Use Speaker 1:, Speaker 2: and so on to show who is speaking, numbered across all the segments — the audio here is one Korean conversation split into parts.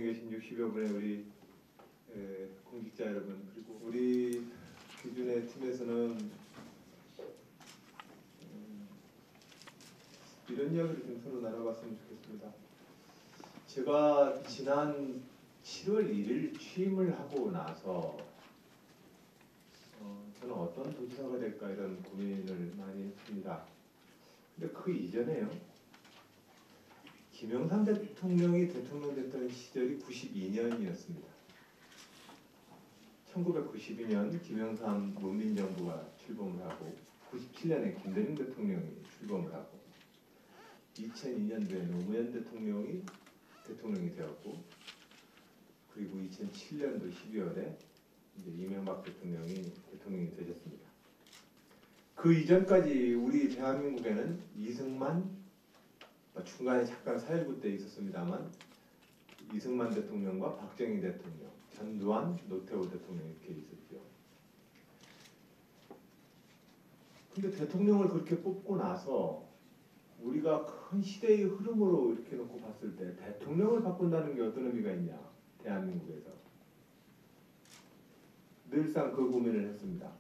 Speaker 1: 계신 60여 분의 우리 공직자 여러분, 그리고 우리 기준의 팀에서는 이런 이야기를 좀 서로 나눠봤으면 좋겠습니다. 제가 지난 7월 1일 취임을 하고 나서 저는 어떤 도지사가 될까 이런 고민을 많이 했습니다. 근데 그 이전에요, 김영삼 대통령이 대통령 됐던 시절이 92년이었습니다. 1992년 김영삼 문민정부가 출범을 하고 97년에 김대중 대통령이 출범을 하고 2002년도에 노무현 대통령이 대통령이 되었고, 그리고 2007년도 12월에 이제 이명박 대통령이 되셨습니다. 그 이전까지 우리 대한민국에는 이승만, 중간에 잠깐 4.19 때 있었습니다만 이승만 대통령과 박정희 대통령, 전두환, 노태우 대통령 이렇게 있었죠. 근데 대통령을 그렇게 뽑고 나서 우리가 큰 시대의 흐름으로 이렇게 놓고 봤을 때 대통령을 바꾼다는 게 어떤 의미가 있냐, 대한민국에서. 늘상 그 고민을 했습니다.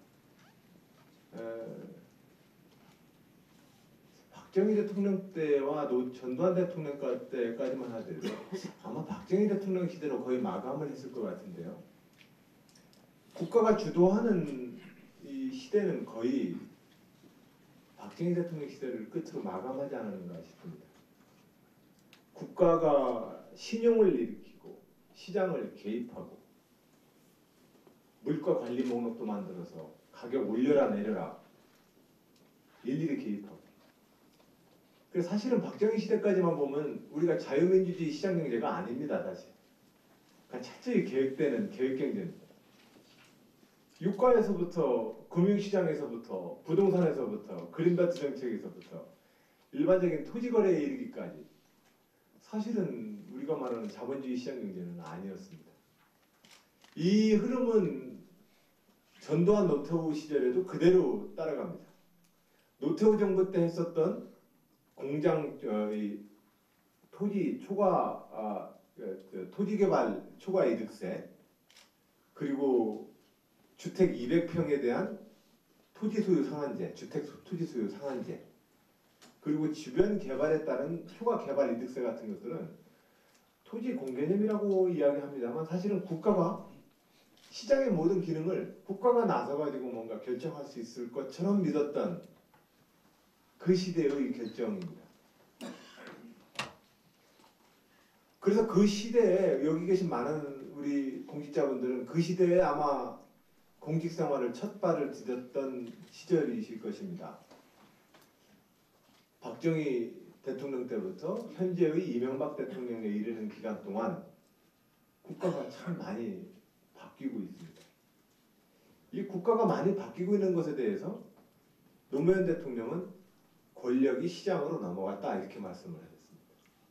Speaker 1: 박정희 대통령 때와 전두환 대통령 때까지만 하더라도 아마 박정희 대통령 시대로 거의 마감을 했을 것 같은데요. 국가가 주도하는 이 시대는 거의 박정희 대통령 시대를 끝으로 마감하지 않았는가 싶습니다. 국가가 신용을 일으키고 시장을 개입하고 물가 관리 목록도 만들어서 가격 올려라 내려라 일일이 개입하고. 그래서 사실은 박정희 시대까지만 보면 우리가 자유민주주의 시장경제가 아닙니다. 사실 그러니까 철저히 계획되는 계획경제입니다. 유가에서부터 금융시장에서부터 부동산에서부터 그린벨트 정책에서부터 일반적인 토지거래에 이르기까지 사실은 우리가 말하는 자본주의 시장경제는 아니었습니다. 이 흐름은 전두환 노태우 시절에도 그대로 따라갑니다. 노태우 정부 때 했었던 공장 토지 초과 토지 개발 초과 이득세, 그리고 주택 200평에 대한 토지 소유 상한제, 주택 토지 소유 상한제, 그리고 주변 개발에 따른 초과 개발 이득세 같은 것들은 토지 공개념이라고 이야기합니다만 사실은 국가가 시장의 모든 기능을 국가가 나서가지고 뭔가 결정할 수 있을 것처럼 믿었던 그 시대의 결정입니다. 그래서 그 시대에 여기 계신 많은 우리 공직자분들은 그 시대에 아마 공직 생활을 첫 발을 디뎠던 시절이실 것입니다. 박정희 대통령 때부터 현재의 이명박 대통령에 이르는 기간 동안 국가가 참 많이 바뀌고 있습니다. 이 국가가 많이 바뀌고 있는 것에 대해서 노무현 대통령은 권력이 시장으로 넘어갔다 이렇게 말씀을 하셨습니다.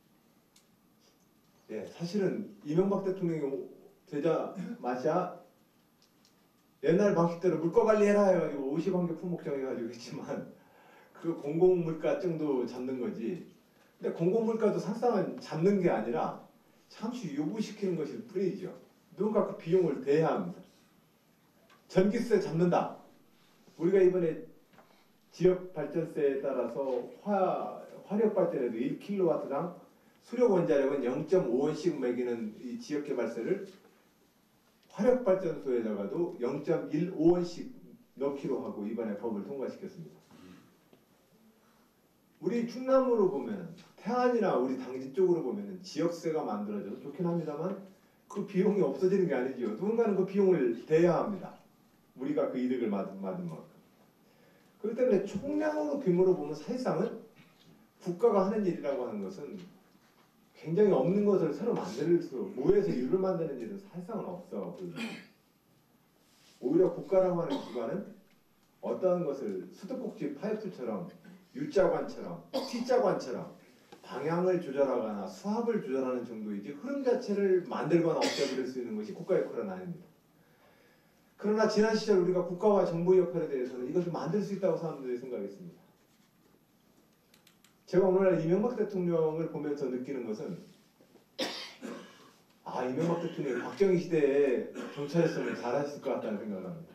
Speaker 1: 예, 사실은 이명박 대통령이 되자마자 옛날 방식대로 물가 관리해라 해가지고 50한개 품목 정해가지고 했지만 그 공공물가 정도 잡는 거지. 근데 공공물가도 사실은 잡는 게 아니라 잠시 요구시키는 것일 뿐이죠. 누군가 그 비용을 대야 합니다. 전기세 잡는다. 우리가 이번에 지역 발전세에 따라서 화력 발전에도 1kW당 수력 원자력은 0.5원씩 매기는 이 지역 개발세를 화력 발전소에다가도 0.15원씩 넣기로 하고 이번에 법을 통과시켰습니다. 우리 충남으로 보면 태안이나 우리 당진 쪽으로 보면 지역세가 만들어져서 좋긴 합니다만 그 비용이 없어지는 게 아니죠. 누군가는 그 비용을 대야 합니다. 우리가 그 이득을 받은 만큼. 그렇기 때문에 총량으로 규모로 보면 사실상은 국가가 하는 일이라고 하는 것은 굉장히 없는 것을 새로 만들 수, 무에서 유를 만드는 일은 사실상은 없어. 오히려 국가라고 하는 기관은 어떠한 것을 수도꼭지 파이프처럼 U자관처럼 T자관처럼 방향을 조절하거나 수압을 조절하는 정도이지 흐름 자체를 만들거나 없애버릴 수 있는 것이 국가의 역할은 아닙니다. 그러나 지난 시절 우리가 국가와 정부의 역할에 대해서는 이것을 만들 수 있다고 사람들이 생각했습니다. 제가 오늘날 이명박 대통령을 보면서 느끼는 것은 아, 이명박 대통령이 박정희 시대에 경찰했으면 잘했을 것 같다는 생각을 합니다.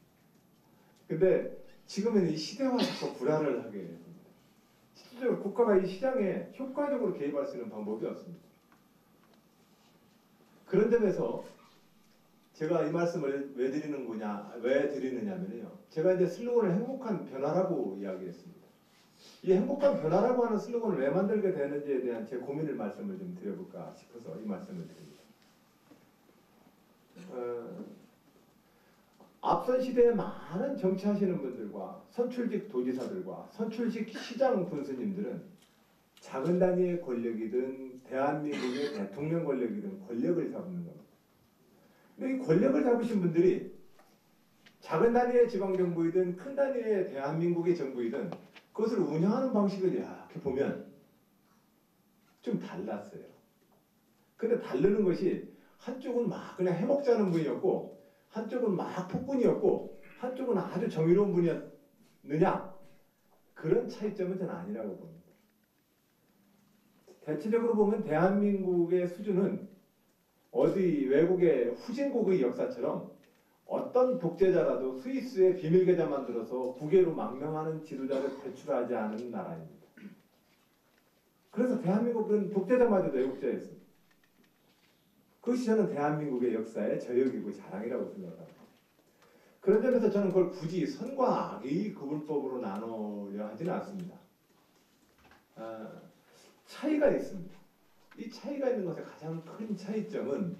Speaker 1: 근데 지금은 이 시대와 자꾸 불화를 하게 됩니다. 실질적으로 국가가 이 시장에 효과적으로 개입할 수 있는 방법이 없습니다. 그런 점에서 제가 이 말씀을 왜 드리느냐면요. 제가 이제 슬로건을 행복한 변화라고 이야기했습니다. 이 행복한 변화라고 하는 슬로건을 왜 만들게 되는지에 대한 제 고민을 말씀을 좀 드려볼까 싶어서 이 말씀을 드립니다. 앞선 시대에 많은 정치하시는 분들과 선출직 도지사들과 선출직 시장 군수님들은 작은 단위의 권력이든 대한민국의 대통령 권력이든 권력을 잡는 겁니다. 근데 이 권력을 잡으신 분들이 작은 단위의 지방정부이든 큰 단위의 대한민국의 정부이든 그것을 운영하는 방식을 이렇게 보면 좀 달랐어요. 근데 다르는 것이 한쪽은 막 그냥 해먹자는 분이었고 한쪽은 막 폭군이었고 한쪽은 아주 정의로운 분이었느냐, 그런 차이점은 저는 아니라고 봅니다. 대체적으로 보면 대한민국의 수준은 어디 외국의 후진국의 역사처럼 어떤 독재자라도 스위스에 비밀 계좌 만들어서 국외로 망명하는 지도자를 배출하지 않은 나라입니다. 그래서 대한민국은 독재자마저도 애국자였습니다. 그것이 저는 대한민국의 역사의 저역이고 자랑이라고 생각합니다. 그런 점에서 저는 그걸 굳이 선과 악의 구분법으로 나누려 하지는 않습니다. 차이가 있습니다. 이 차이가 있는 것의 가장 큰 차이점은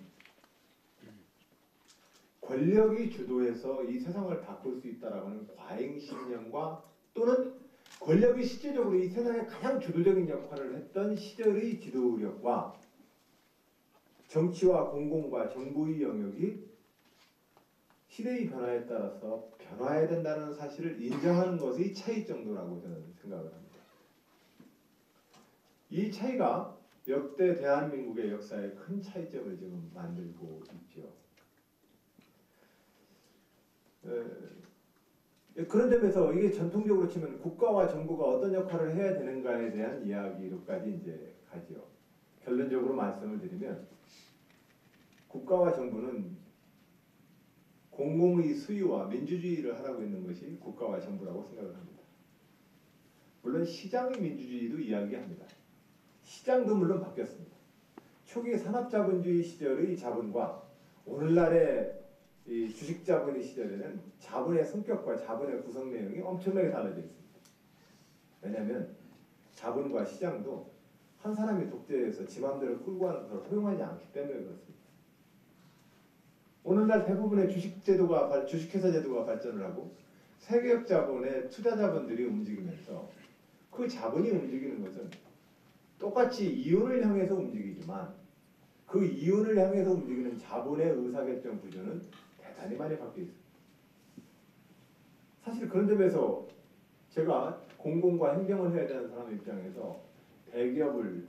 Speaker 1: 권력이 주도해서 이 세상을 바꿀 수 있다라고 하는 과잉신념과 또는 권력이 실질적으로 이 세상에 가장 주도적인 역할을 했던 시절의 지도력과 정치와 공공과 정부의 영역이 시대의 변화에 따라서 변화해야 된다는 사실을 인정하는 것의 차이 정도라고 저는 생각을 합니다. 이 차이가 역대 대한민국의 역사에 큰 차이점을 지금 만들고 있죠. 그런 점에서 이게 전통적으로 치면 국가와 정부가 어떤 역할을 해야 되는가에 대한 이야기로까지 이제 가죠. 결론적으로 말씀을 드리면 국가와 정부는 공공의 수유와 민주주의를 하라고 있는 것이 국가와 정부라고 생각을 합니다. 물론 시장의 민주주의도 이야기합니다. 시장도 물론 바뀌었습니다. 초기 산업자본주의 시절의 자본과 오늘날의 이 주식자본의 시절에는 자본의 성격과 자본의 구성 내용이 엄청나게 달라져 있습니다. 왜냐하면 자본과 시장도 한 사람이 독재해서 지 맘대로 끌고 가는 것을 허용하지 않기 때문에 그렇습니다. 오늘날 대부분의 주식회사 제도가 발전을 하고 세계적 자본의 투자 자본들이 움직이면서 그 자본이 움직이는 것은 똑같이 이윤을 향해서 움직이지만 그 이윤을 향해서 움직이는 자본의 의사결정 구조는 대단히 많이 바뀌어 있습니다. 사실 그런 점에서 제가 공공과 행정을 해야 되는 사람 입장에서 대기업을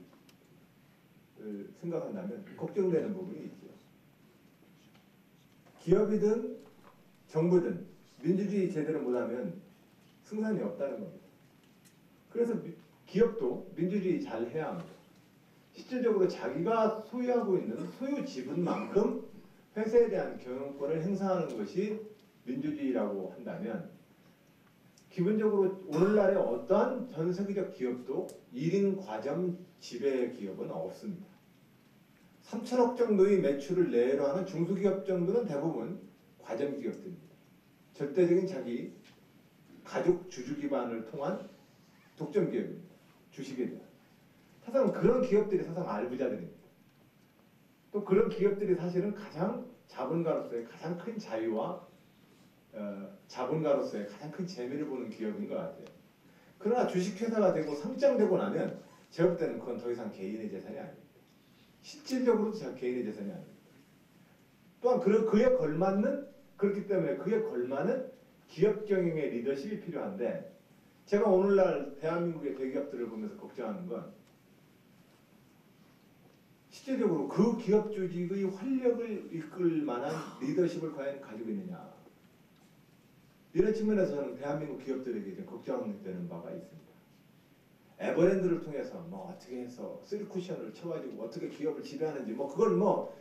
Speaker 1: 생각한다면 걱정되는 부분이 있죠. 기업이든 정부든 민주주의 제대로 못하면 승산이 없다는 겁니다. 그래서 기업도 민주주의 잘 해야 합니다. 실질적으로 자기가 소유하고 있는 소유 지분만큼 회사에 대한 경영권을 행사하는 것이 민주주의라고 한다면 기본적으로 오늘날의 어떠한 전 세계적 기업도 1인 과점 지배 기업은 없습니다. 3천억 정도의 매출을 내로 하는 중소기업 정도는 대부분 과점 기업들입니다. 절대적인 자기 가족 주주 기반을 통한 독점 기업입니다. 주식에 대한. 사실은 그런 기업들이 사실 알부자들입니다. 또 그런 기업들이 사실은 가장 자본가로서의 가장 큰 자유와 자본가로서의 가장 큰 재미를 보는 기업인 것 같아요. 그러나 주식회사가 되고 상장되고 나면 제가 볼 때는 그건 더 이상 개인의 재산이 아닙니다. 실질적으로도 개인의 재산이 아닙니다. 또한 그에 걸맞는 그렇기 때문에 그에 걸맞는 기업 경영의 리더십이 필요한데 제가 오늘날 대한민국의 대기업들을 보면서 걱정하는 건 실질적으로 그 기업 조직의 활력을 이끌 만한 리더십을 과연 가지고 있느냐. 이런 측면에서 저는 대한민국 기업들에게 좀 걱정되는 바가 있습니다. 에버랜드를 통해서 뭐 어떻게 해서 쓰리쿠션을 쳐가지고 어떻게 기업을 지배하는지 뭐 그걸 뭐